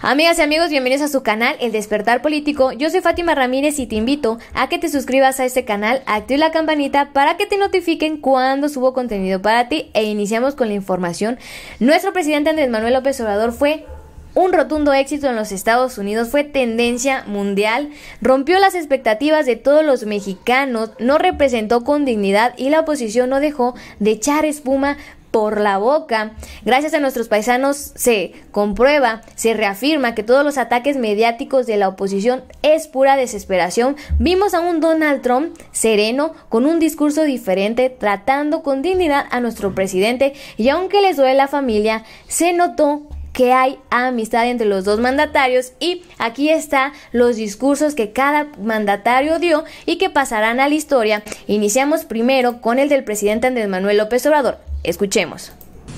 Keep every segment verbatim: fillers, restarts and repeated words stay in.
Amigas y amigos, bienvenidos a su canal El Despertar Político. Yo soy Fátima Ramírez y te invito a que te suscribas a este canal, active la campanita para que te notifiquen cuando subo contenido para ti e iniciamos con la información. Nuestro presidente Andrés Manuel López Obrador fue un rotundo éxito en los Estados Unidos, fue tendencia mundial, rompió las expectativas de todos los mexicanos, nos representó con dignidad y la oposición no dejó de echar espuma por la boca. Gracias a nuestros paisanos se comprueba, se reafirma que todos los ataques mediáticos de la oposición es pura desesperación. Vimos a un Donald Trump sereno, con un discurso diferente, tratando con dignidad a nuestro presidente, y aunque les duele la familia, se notó que hay amistad entre los dos mandatarios, y aquí están los discursos que cada mandatario dio y que pasarán a la historia. Iniciamos primero con el del presidente Andrés Manuel López Obrador. Escuchemos.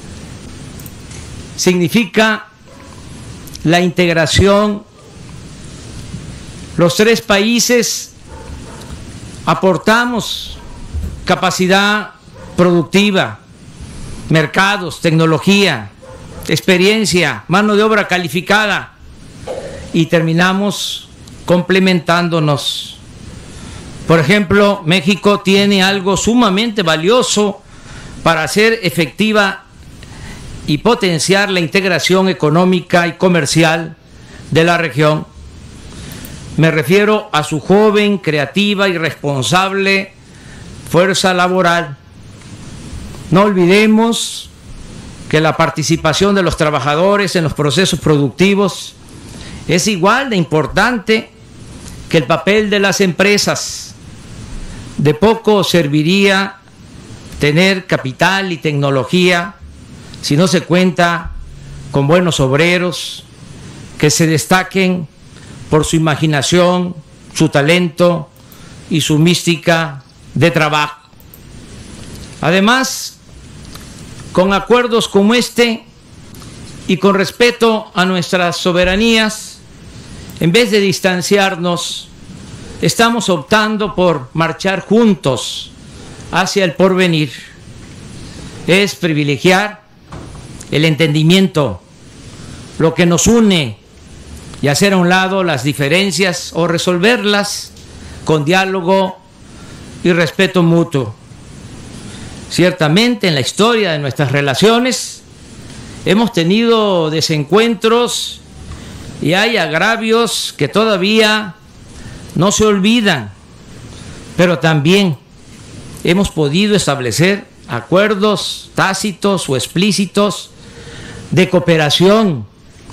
Significa la integración. Los tres países aportamos capacidad productiva, mercados, tecnología, experiencia, mano de obra calificada y terminamos complementándonos. Por ejemplo, México tiene algo sumamente valioso para hacer efectiva y potenciar la integración económica y comercial de la región. Me refiero a su joven, creativa y responsable fuerza laboral. No olvidemos que la participación de los trabajadores en los procesos productivos es igual de importante que el papel de las empresas. De poco serviría tener capital y tecnología si no se cuenta con buenos obreros que se destaquen por su imaginación, su talento y su mística de trabajo. Además, con acuerdos como este y con respeto a nuestras soberanías, en vez de distanciarnos, estamos optando por marchar juntos hacia el porvenir. Es privilegiar el entendimiento, lo que nos une, y hacer a un lado las diferencias o resolverlas con diálogo y respeto mutuo. Ciertamente en la historia de nuestras relaciones hemos tenido desencuentros y hay agravios que todavía no se olvidan, pero también hemos podido establecer acuerdos tácitos o explícitos de cooperación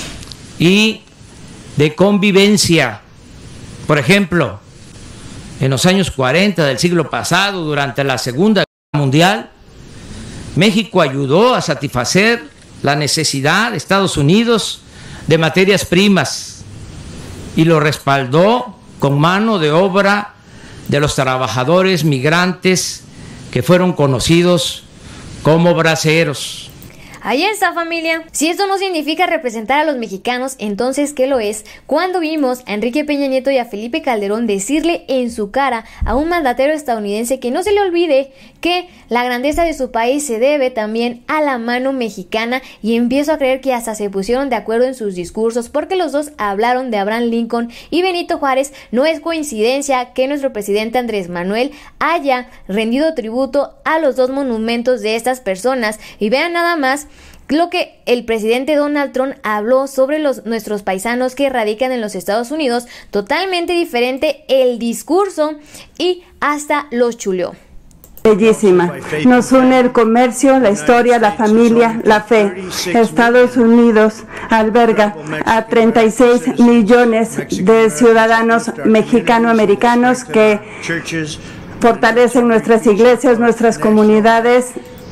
y de convivencia. Por ejemplo, en los años cuarenta del siglo pasado, durante la Segunda Guerra Mundial, México ayudó a satisfacer la necesidad de Estados Unidos de materias primas y lo respaldó con mano de obra de los trabajadores migrantes que fueron conocidos como braceros. Ahí está, familia. Si esto no significa representar a los mexicanos, entonces ¿qué lo es? Cuando vimos a Enrique Peña Nieto y a Felipe Calderón decirle en su cara a un mandatario estadounidense que no se le olvide que la grandeza de su país se debe también a la mano mexicana, y empiezo a creer que hasta se pusieron de acuerdo en sus discursos, porque los dos hablaron de Abraham Lincoln y Benito Juárez. No es coincidencia que nuestro presidente Andrés Manuel haya rendido tributo a los dos monumentos de estas personas. Y vean nada más lo que el presidente Donald Trump habló sobre los, nuestros paisanos que radican en los Estados Unidos. Totalmente diferente el discurso y hasta los chuleó. Bellísima. Nos une el comercio, la historia, la familia, la fe. Estados Unidos alberga a treinta y seis millones de ciudadanos mexicano-americanos que fortalecen nuestras iglesias, nuestras comunidades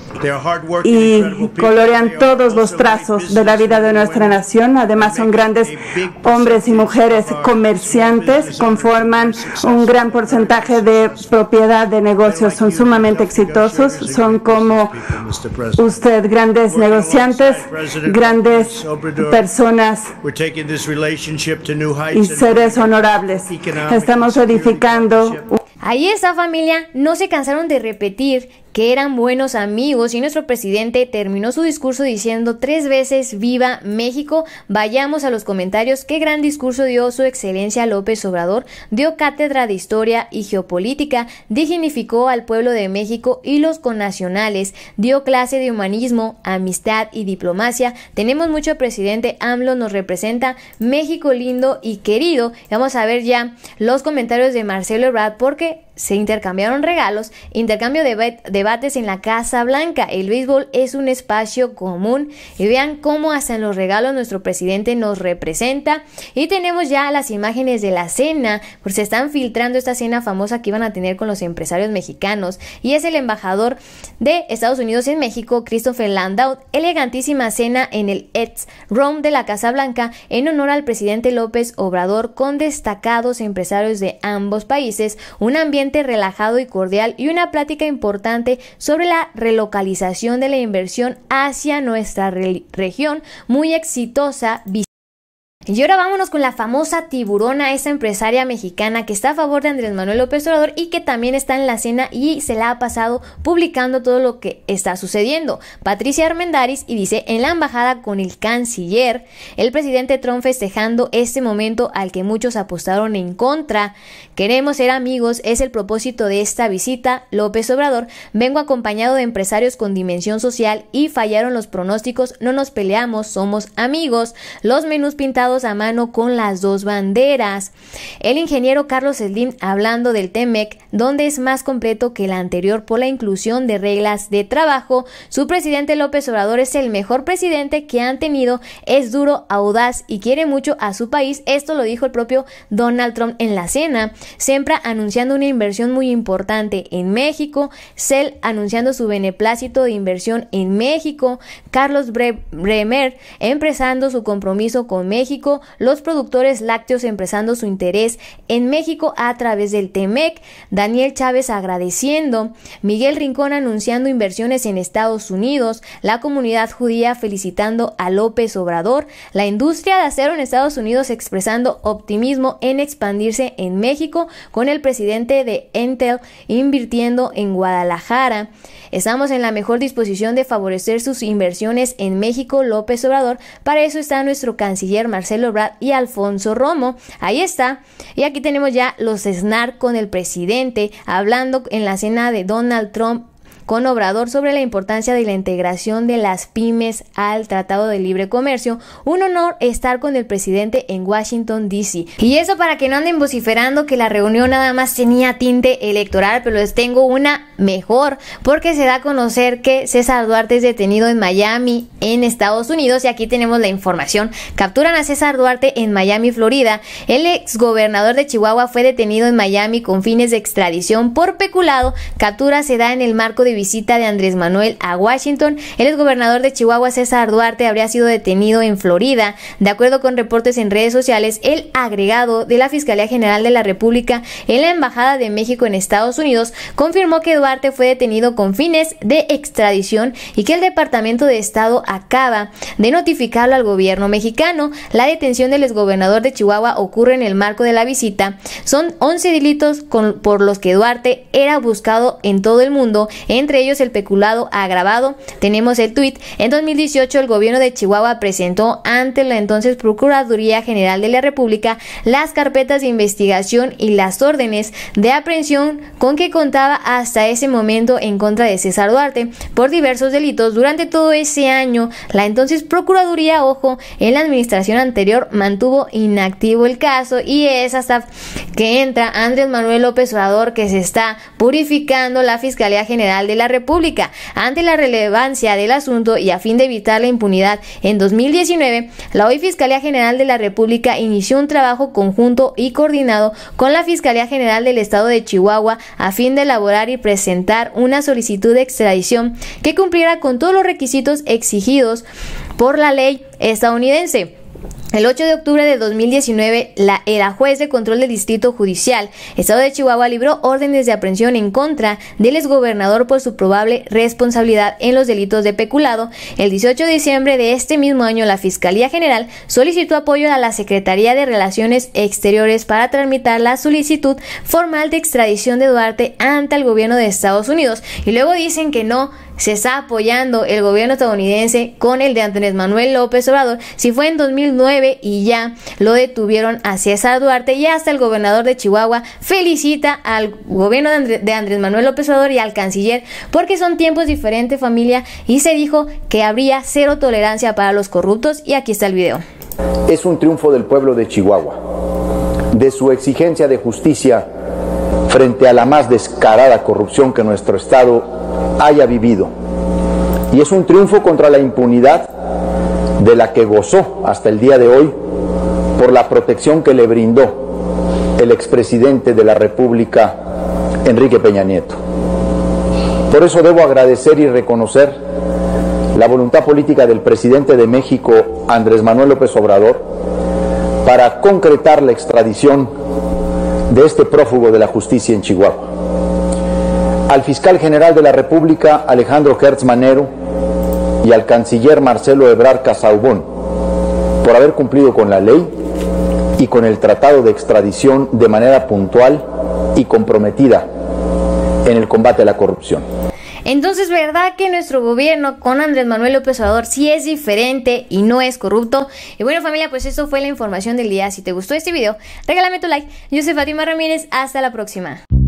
y colorean todos los trazos de la vida de nuestra nación. Además, son grandes hombres y mujeres comerciantes, conforman un gran porcentaje de propiedad de negocios, son sumamente exitosos, son como usted, grandes negociantes, grandes personas y seres honorables. Estamos edificando. Ahí está, familia, no se cansaron de repetir que eran buenos amigos y nuestro presidente terminó su discurso diciendo tres veces ¡Viva México! Vayamos a los comentarios. Qué gran discurso dio su excelencia López Obrador, dio cátedra de historia y geopolítica, dignificó al pueblo de México y los connacionales, dio clase de humanismo, amistad y diplomacia. Tenemos mucho presidente, AMLO nos representa, México lindo y querido. Vamos a ver ya los comentarios de Marcelo Ebrard porque se intercambiaron regalos, intercambio de debates en la Casa Blanca. El béisbol es un espacio común y vean cómo hasta en los regalos nuestro presidente nos representa. Y tenemos ya las imágenes de la cena, pues se están filtrando esta cena famosa que iban a tener con los empresarios mexicanos y es el embajador de Estados Unidos en México, Christopher Landau. Elegantísima cena en el East Room de la Casa Blanca en honor al presidente López Obrador con destacados empresarios de ambos países, un ambiente relajado y cordial y una plática importante sobre la relocalización de la inversión hacia nuestra re- región, muy exitosa. Y ahora vámonos con la famosa tiburona, esa empresaria mexicana que está a favor de Andrés Manuel López Obrador y que también está en la cena y se la ha pasado publicando todo lo que está sucediendo. Patricia Armendáriz y dice, en la embajada con el canciller, el presidente Trump festejando este momento al que muchos apostaron en contra. Queremos ser amigos, es el propósito de esta visita. López Obrador, vengo acompañado de empresarios con dimensión social y fallaron los pronósticos, no nos peleamos, somos amigos. Los menús pintados a mano con las dos banderas. El ingeniero Carlos Slim hablando del T-MEC, donde es más completo que el anterior por la inclusión de reglas de trabajo. Su presidente López Obrador es el mejor presidente que han tenido, es duro, audaz y quiere mucho a su país. Esto lo dijo el propio Donald Trump en la cena. Sempra anunciando una inversión muy importante en México. Shell anunciando su beneplácito de inversión en México. Carlos Bre- Bremer expresando su compromiso con México. Los productores lácteos expresando su interés en México a través del T-MEC. Daniel Chávez agradeciendo. Miguel Rincón anunciando inversiones en Estados Unidos. La comunidad judía felicitando a López Obrador. La industria de acero en Estados Unidos expresando optimismo en expandirse en México, con el presidente de Intel invirtiendo en Guadalajara. Estamos en la mejor disposición de favorecer sus inversiones en México, López Obrador. Para eso está nuestro canciller Marcelo Ebrard y Alfonso Romo. Ahí está. Y aquí tenemos ya los snack con el presidente hablando en la cena de Donald Trump con Obrador sobre la importancia de la integración de las pymes al Tratado de Libre Comercio. Un honor estar con el presidente en Washington, D C Y eso para que no anden vociferando que la reunión nada más tenía tinte electoral, pero les tengo una mejor, porque se da a conocer que César Duarte es detenido en Miami, en Estados Unidos, y aquí tenemos la información. Capturan a César Duarte en Miami, Florida. El exgobernador de Chihuahua fue detenido en Miami con fines de extradición por peculado. Captura se da en el marco de visita de Andrés Manuel a Washington. El exgobernador de Chihuahua, César Duarte, habría sido detenido en Florida. De acuerdo con reportes en redes sociales, el agregado de la Fiscalía General de la República en la Embajada de México en Estados Unidos confirmó que Duarte fue detenido con fines de extradición y que el Departamento de Estado acaba de notificarlo al gobierno mexicano. La detención del exgobernador de Chihuahua ocurre en el marco de la visita. Son once delitos con, por los que Duarte era buscado en todo el mundo, entre ellos el peculado agravado. Tenemos el tuit. En dos mil dieciocho el gobierno de Chihuahua presentó ante la entonces Procuraduría General de la República las carpetas de investigación y las órdenes de aprehensión con que contaba hasta ese momento en contra de César Duarte por diversos delitos. Durante todo ese año, la entonces Procuraduría, ojo, en la administración anterior mantuvo inactivo el caso, y es hasta que entra Andrés Manuel López Obrador que se está purificando la Fiscalía General de la República. Ante la relevancia del asunto y a fin de evitar la impunidad, en dos mil diecinueve, la hoy Fiscalía General de la República inició un trabajo conjunto y coordinado con la Fiscalía General del Estado de Chihuahua a fin de elaborar y presentar una solicitud de extradición que cumpliera con todos los requisitos exigidos por la ley estadounidense. El ocho de octubre de dos mil diecinueve, la, la juez de control del Distrito Judicial, Estado de Chihuahua, libró órdenes de aprehensión en contra del exgobernador por su probable responsabilidad en los delitos de peculado. El dieciocho de diciembre de este mismo año, la Fiscalía General solicitó apoyo a la Secretaría de Relaciones Exteriores para tramitar la solicitud formal de extradición de Duarte ante el gobierno de Estados Unidos. Y luego dicen que no se está apoyando el gobierno estadounidense con el de Andrés Manuel López Obrador, si fue en dos mil nueve y ya lo detuvieron a César Duarte, y hasta el gobernador de Chihuahua felicita al gobierno de, André, de Andrés Manuel López Obrador y al canciller, porque son tiempos diferentes, familia, y se dijo que habría cero tolerancia para los corruptos, y aquí está el video. Es un triunfo del pueblo de Chihuahua, de su exigencia de justicia frente a la más descarada corrupción que nuestro estado haya vivido, y es un triunfo contra la impunidad de la que gozó hasta el día de hoy por la protección que le brindó el expresidente de la República, Enrique Peña Nieto. Por eso debo agradecer y reconocer la voluntad política del presidente de México, Andrés Manuel López Obrador, para concretar la extradición de este prófugo de la justicia en Chihuahua. Al fiscal general de la República, Alejandro Gertz Manero, y al canciller Marcelo Ebrard Casaubon, por haber cumplido con la ley y con el tratado de extradición de manera puntual y comprometida en el combate a la corrupción. Entonces, ¿verdad que nuestro gobierno con Andrés Manuel López Obrador sí es diferente y no es corrupto? Y bueno, familia, pues esto fue la información del día. Si te gustó este video, regálame tu like. Yo soy Fátima Ramírez, hasta la próxima.